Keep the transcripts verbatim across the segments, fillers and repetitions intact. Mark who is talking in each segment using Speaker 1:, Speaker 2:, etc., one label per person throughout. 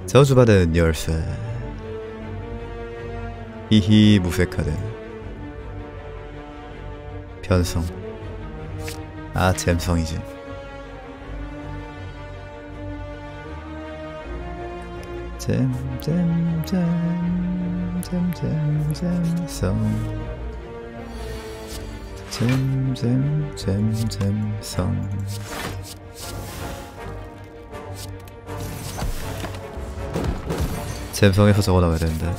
Speaker 1: 저주받은 열쇠. 히히 무쇠카드. 변성. 아 잼성이지. 잼잼잼잼잼잼잼성. 잼잼잼잼잼성. 잼성에서 적어 나가야 되는데.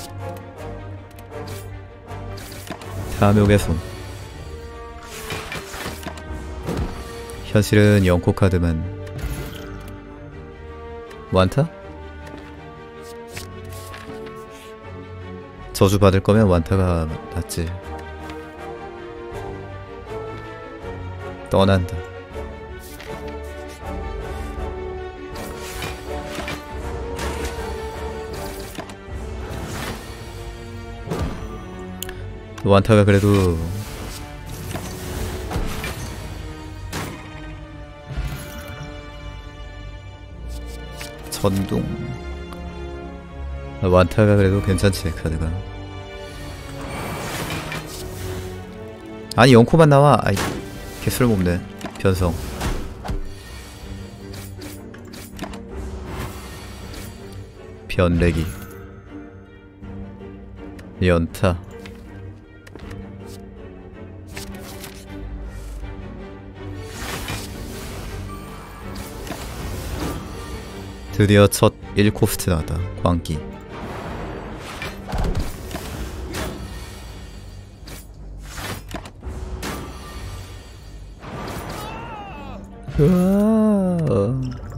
Speaker 1: 탐욕의 손. 현실은 영코 카드만. 완타? 저주 받을 거면 완타가 낫지. 떠난다. 완타가 그래도 전동. 완타가 그래도 괜찮지 카드가. 아니 영코만 나와. 아이 개쓸모없네. 변성. 변래기. 연타. 드디어 첫 일 코스트 나왔다. 광기. 으아.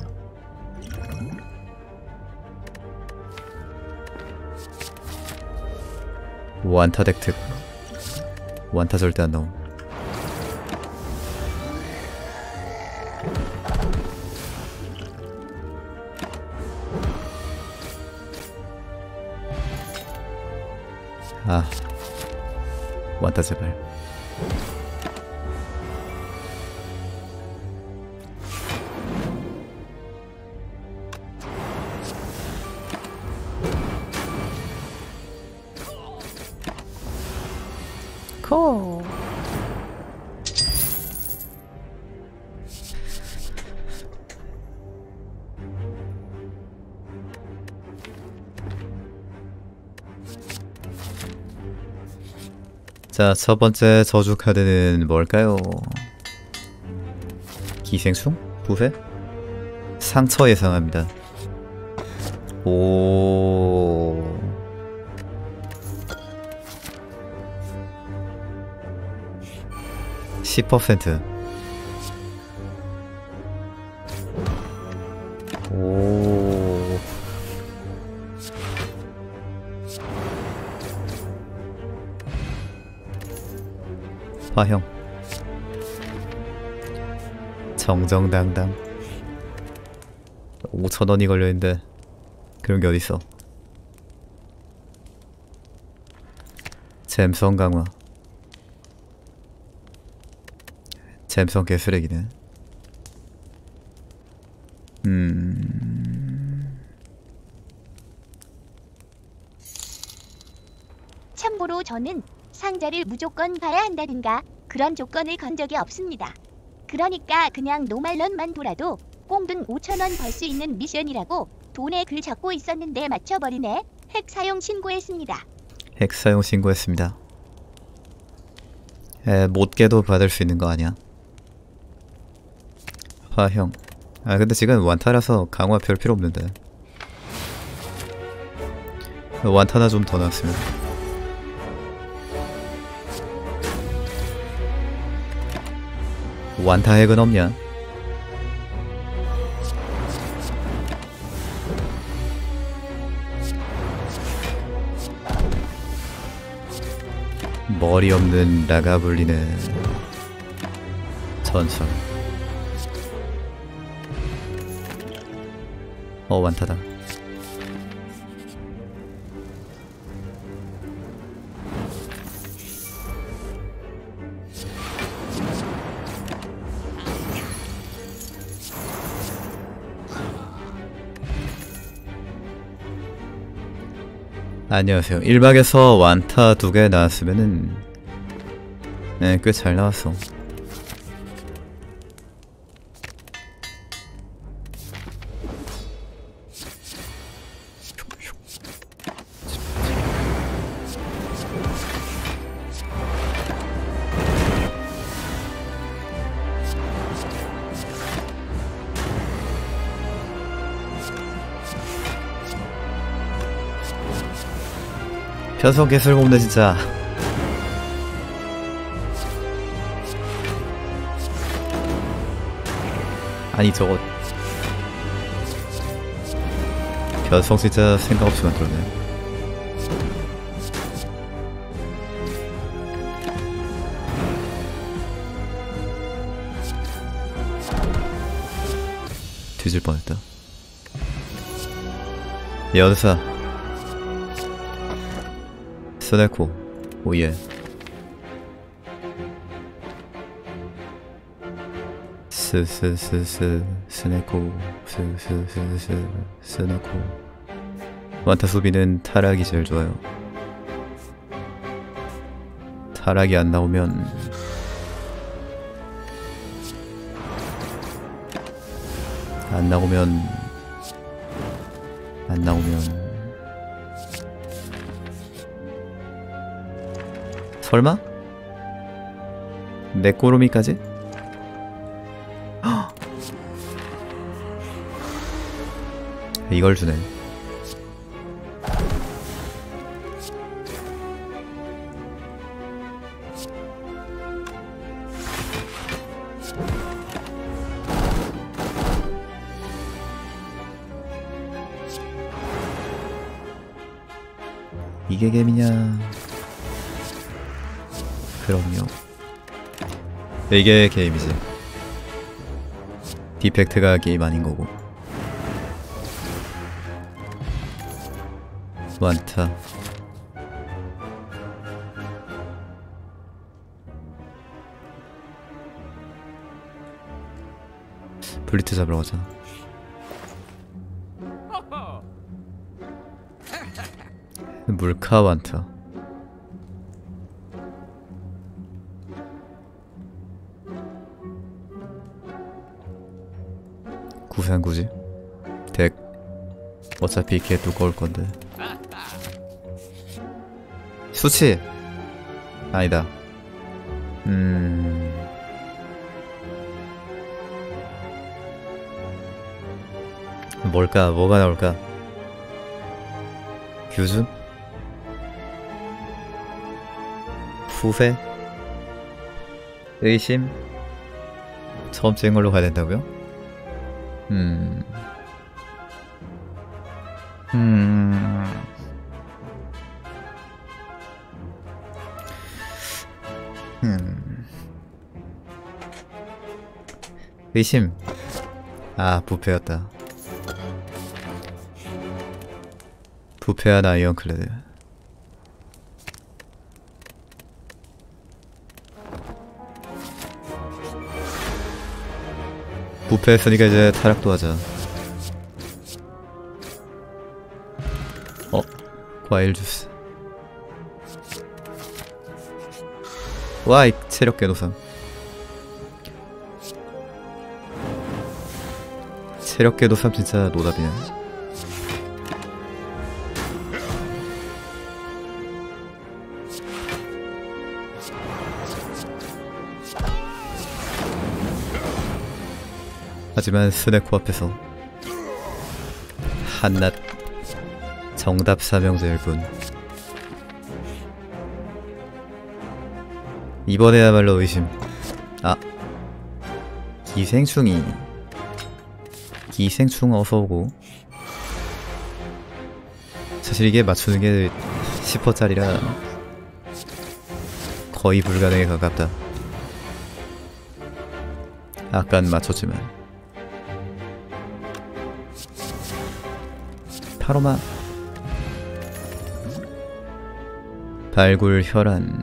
Speaker 1: 완타 덱특. 완타 절대 안 나옴. 아 완타 제발. 코. 자, 첫 번째 저주 카드는 뭘까요? 기생충? 부패? 상처 예상합니다. 오. 십 퍼센트. 오. 화형. 정정당당. 오천 원이 걸려있는데 그런 게 어딨어. 잼성 강화. 잼성 개쓰레기네. 음.
Speaker 2: 참고로 저는 상자를 무조건 봐야 한다든가 그런 조건을 건 적이 없습니다. 그러니까 그냥 노말런만 돌아도 꽁돈 오천 원 벌 수 있는 미션이라고 돈에 글 적고 있었는데 맞춰버리네. 핵 사용 신고했습니다.
Speaker 1: 핵 사용 신고했습니다. 에, 못 깨도 받을 수 있는 거 아니야? 화형. 아 근데 지금 완타라서 강화 별 필요 없는데. 완타나 좀 더 나왔으면. 완타 핵은 없냐? 머리 없는 라가블리는 전설. 어 완타다. 안녕하세요. 일 박에서 완타 두 개 나왔으면은 네, 꽤 잘 나왔어. 편성 개슬 먹네 진짜. 아니 저거 변성 진짜 생각 없이 만들었네. 뒤질 뻔했다. 연사 스네코 오예. 스스스스 스네코 스스스스 스네코. 완타 수비는 타락이 제일 좋아요. 타락이 안 나오면 안 나오면 안 나오면 설마? 내 꼬로미까지? 헉! 이걸 주네. 이게 게임이냐? 그럼요. 이게 게임이지. 디펙트가 게임 아닌 거고. 완타. 블리트 잡으러 가자. 물카 완타. 구산 굳이? 덱 어차피 개 두꺼울 건데. 수치! 아니다. 음... 뭘까? 뭐가 나올까? 규준? 후회? 의심? 처음 찍은 걸로 가야 된다고요? 음... 음... 음... 의심. 아, 부패였다. 부패한 아이언클레드. 부패했으니까 이제 타락도 하자. 어? 과일 주스. 와, 이 체력 개노상. 체력 개노상 진짜 노답이네. 하지만 스네코 앞에서 한낱 정답 삼형제일 뿐. 이번에야말로 의심. 아, 기생충이 기생충 어서오고. 사실 이게 맞추는 게 십 퍼센트짜리라 거의 불가능에 가깝다. 아깐 맞췄지만. 파로마 발굴 혈안.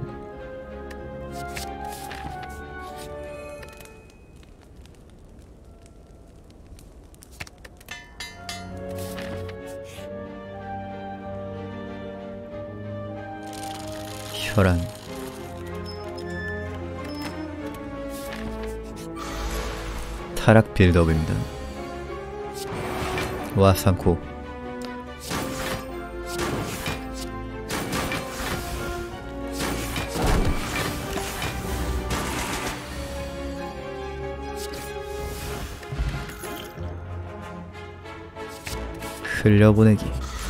Speaker 1: 혈안. 타락 빌드업입니다. 와 삼코. 흘려보내기.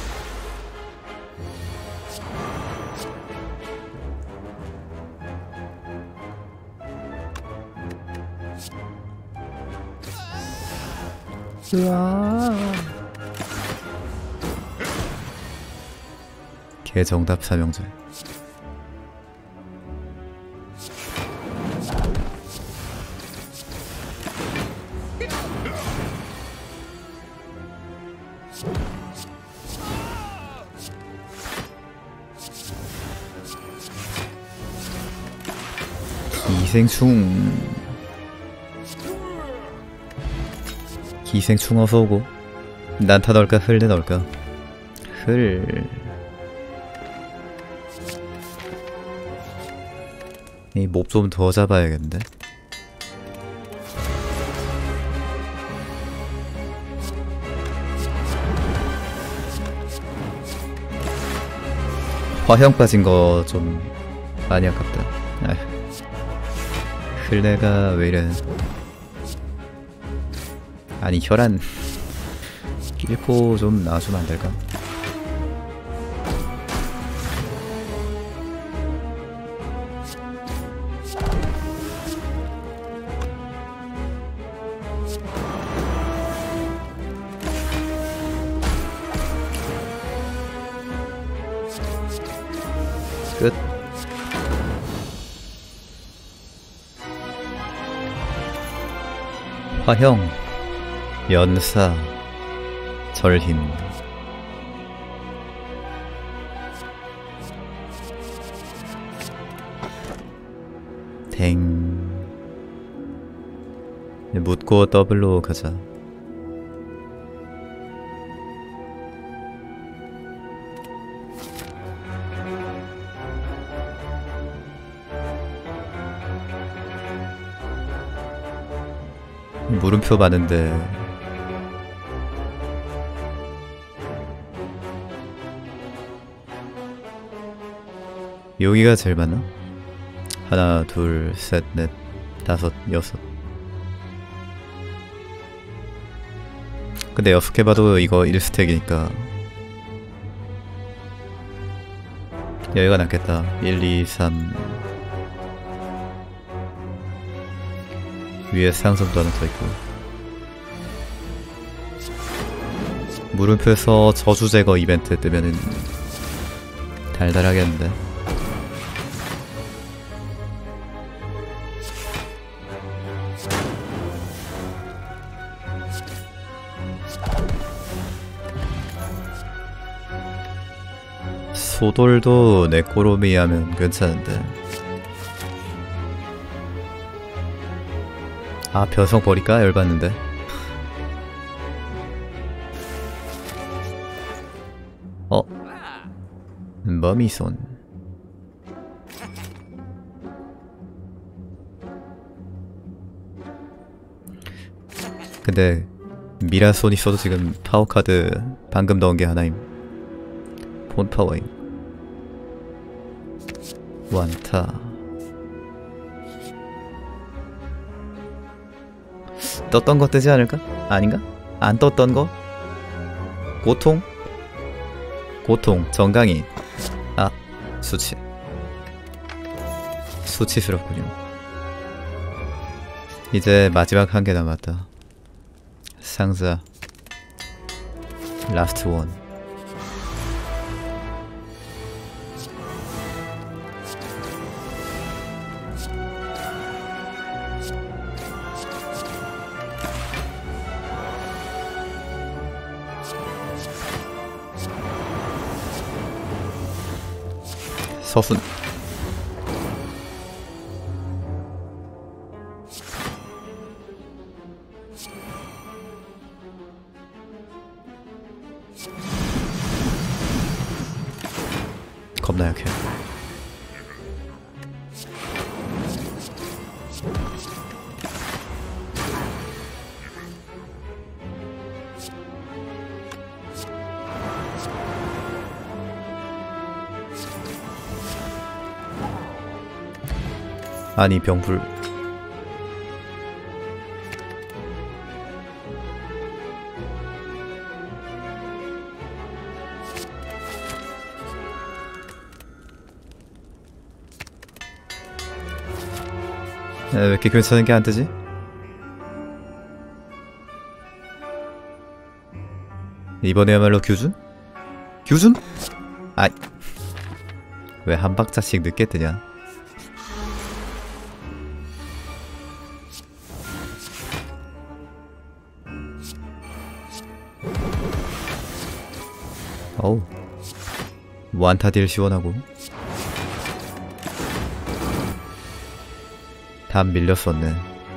Speaker 1: 으아. 개정답 삼형제. 기생충. 기생충 어서오고. 난타 넣을까 흘내 넣을까. 흘. 이 몹 좀 더 잡아야겠는데. 화형 빠진 거 좀 많이 아깝다. 아휴. 흘내가 왜 이래. 아니 혈안 낄코 좀 놔주면 안 될까? 끝. 화형, 연사, 절힘. 댕. 묻고 더블로 가자. 물음표 많은데 여기가 제일 많나? 하나, 둘, 셋, 넷, 다섯, 여섯. 근데 여섯 개 봐도 이거 일 스택이니까 여기가 낫겠다. 일, 이, 삼. 위에 상점도 하나 더 있고. 물음표에서 저주 제거 이벤트 뜨면은 달달하겠는데. 소돌도 네코로미 하면 괜찮은데. 아 변성 버릴까? 열받는데. 어? 머미손. 근데 미라손 있어도 지금 파워카드 방금 넣은 게 하나임. 폰파워임. 완타. 떴던 거 뜨지 않을까? 아닌가? 안 떴던 거? 고통? 고통, 정강이. 아, 수치. 수치스럽군요. 이제 마지막 한 개 남았다. 상자. 라스트 원. 서순. 겁나 약해. 아니 병불. 에, 왜 이렇게 괜찮은 게 안 뜨지? 이번에야말로 규준? 규준? 아이, 왜 한 박자씩 늦게 뜨냐? 어우, 완타딜 시원하고. 답 밀렸었네.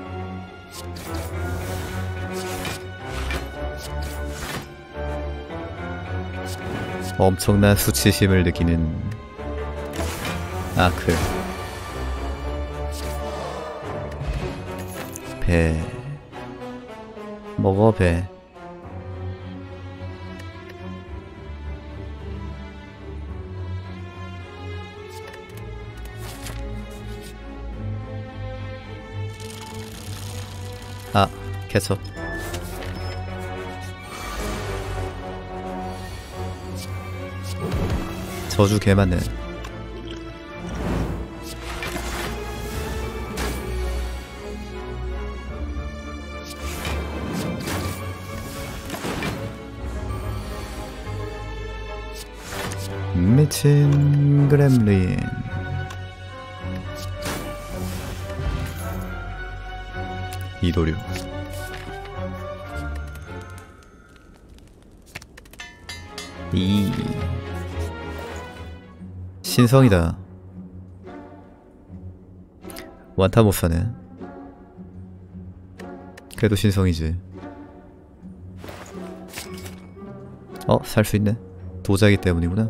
Speaker 1: 엄청난 수치심을 느끼는 아크. 배 먹어. 배. 아, 개척. 저주 개 맞네. 미친 그렘린. 이도류. 이 신성이다. 완타 못사네. 그래도 신성이지. 어? 살 수 있네. 도자기 때문이구나.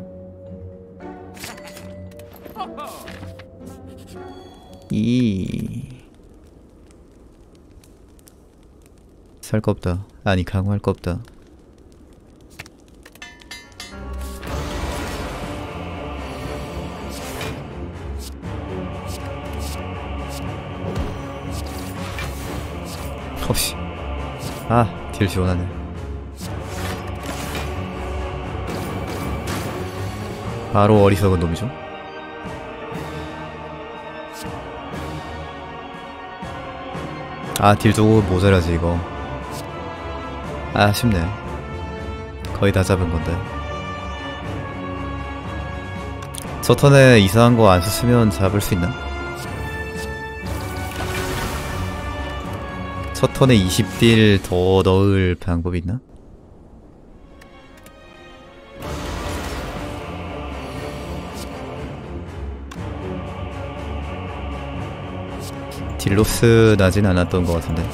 Speaker 1: 이 살 거 없다. 아니 강화할 거 없다. 없이. 아, 딜 시원하네. 바로 어리석은 놈이죠. 아, 딜 조금 모자라지 이거. 아, 아쉽네. 거의 다 잡은 건데. 저 턴에 이상한 거 안 썼으면 잡을 수 있나? 첫 턴에 이십 딜 더 넣을 방법이 있나? 딜로스 나진 않았던 것 같은데.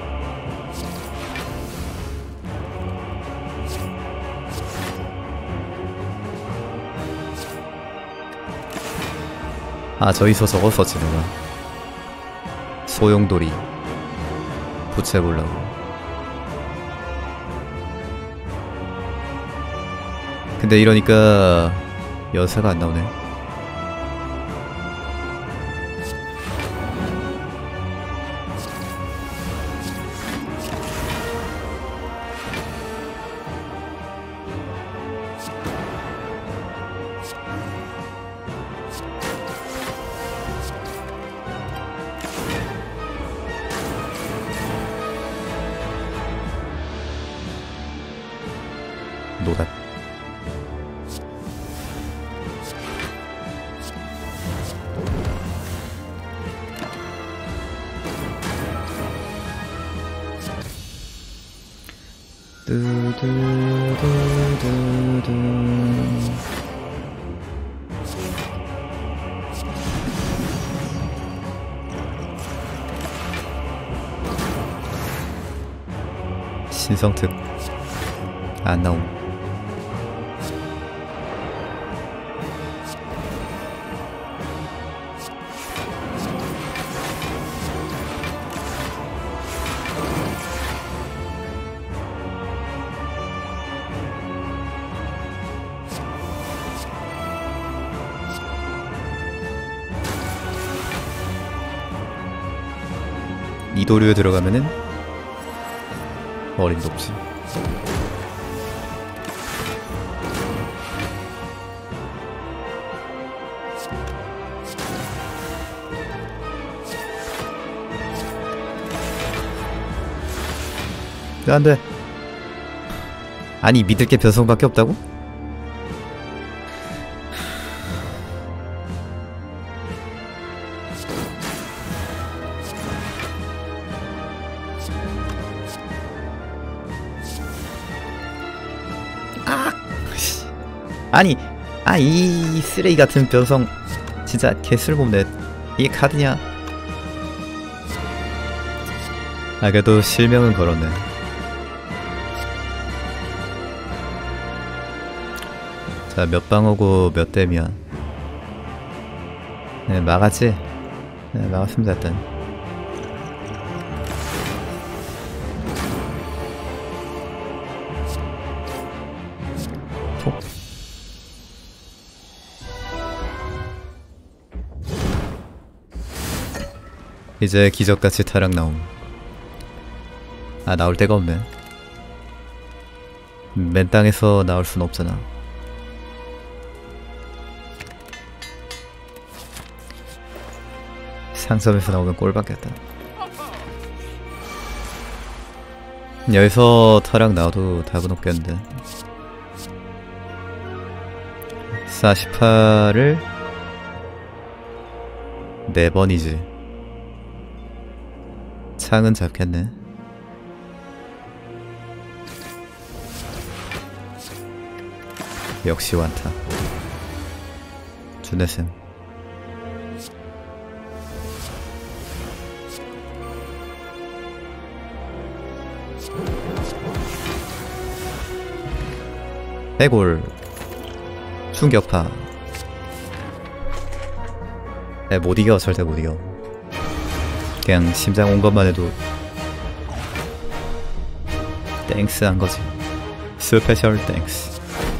Speaker 1: 아, 저기서 저거 썼지 내가. 소용돌이 붙여보려고. 근데 이러니까 여사가 안 나오네. 노답. 두두두두두. 신성특 안 나옴. 이도류에 들어가면은 어림도 없지. 안돼. 아니 믿을 게 변성밖에 없다고? 아, 아니, 아 이 쓰레기 같은 변성 진짜 개쓸모없네. 이게 카드냐? 아 그래도 실명은 걸었네. 자, 몇 방어고 몇 댐이야. 네, 막았지? 네, 막았습니다, 일단. 톡. 이제 기적같이 타락 나옴. 아, 나올 데가 없네. 맨 땅에서 나올 순 없잖아. 상점에서 나오면 꼴받겠다. 여기서 타락 나와도 답은 없겠는데. 사십팔을 네 번이지. 창은 잡겠네. 역시 완타. 준혜쌤. 해골 충격파. 에, 못 이겨. 절대 못 이겨. 그냥 심장 온 것만 해도 땡스 한 거지. 스페셜 땡스.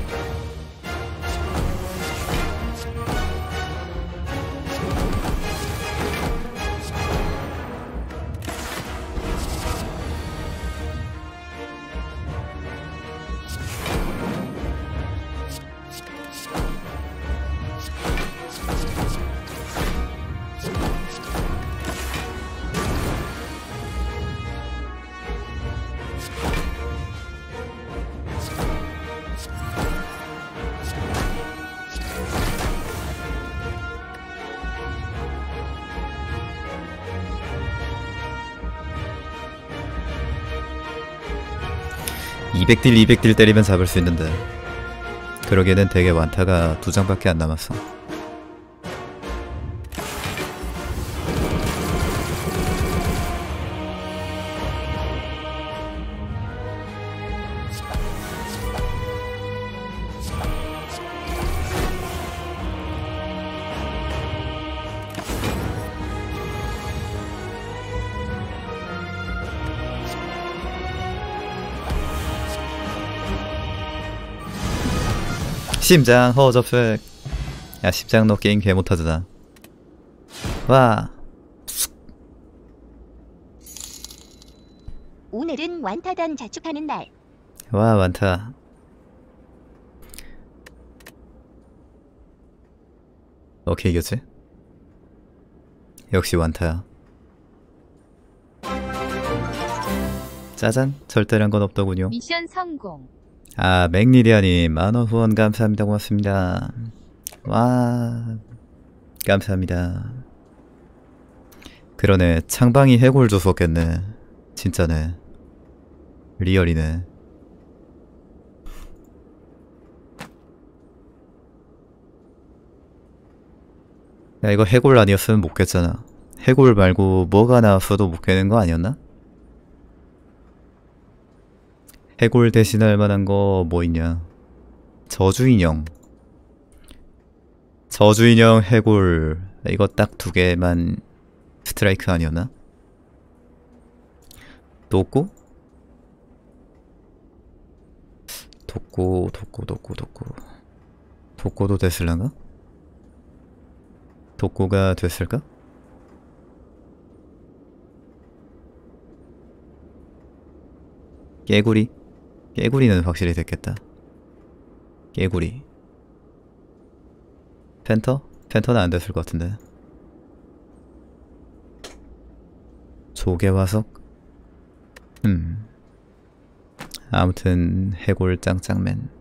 Speaker 1: 이백 딜 이백 딜 때리면 잡을 수 있는데 그러기에는 되게 완타가 두 장밖에 안 남았어. 심장 허접색. 야 심장 너 게임 개 못하잖아. 와.
Speaker 2: 오늘은 완타단 자축하는 날.
Speaker 1: 와 완타. 오케이 이겼지? 역시 완타야. 짜잔. 절대란 건 없더군요.
Speaker 3: 미션 성공.
Speaker 1: 아 맥리디아님 만원 후원 감사합니다. 고맙습니다. 와 감사합니다. 그러네 창방이 해골 줬었겠네. 진짜네. 리얼이네. 야 이거 해골 아니었으면 못 깼잖아. 해골 말고 뭐가 나왔어도 못 깨는 거 아니었나? 해골 대신할 만한 거 뭐 있냐? 저주인형. 저주인형 해골. 이거 딱 두 개만 스트라이크 아니었나? 도구? 도구, 도구, 도구, 도구. 도구도 됐을란가? 도구가 됐을까? 깨구리? 깨구리는 확실히 됐겠다. 깨구리. 펜터? 펜터는 안 됐을 것 같은데. 조개화석? 음. 아무튼 해골 짱짱맨.